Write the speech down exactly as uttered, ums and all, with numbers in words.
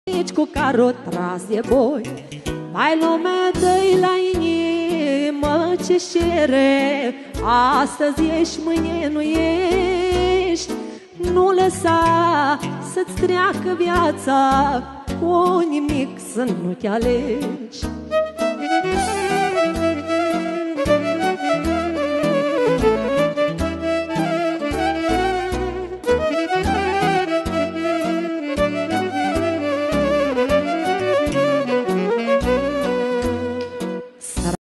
Nici cu carul tras de boi, vai lumea, dă-i la inimă ce cere. Astăzi ești, mâine nu ești. Nu lăsa să-ți treacă viața cu nimic să nu te alegi.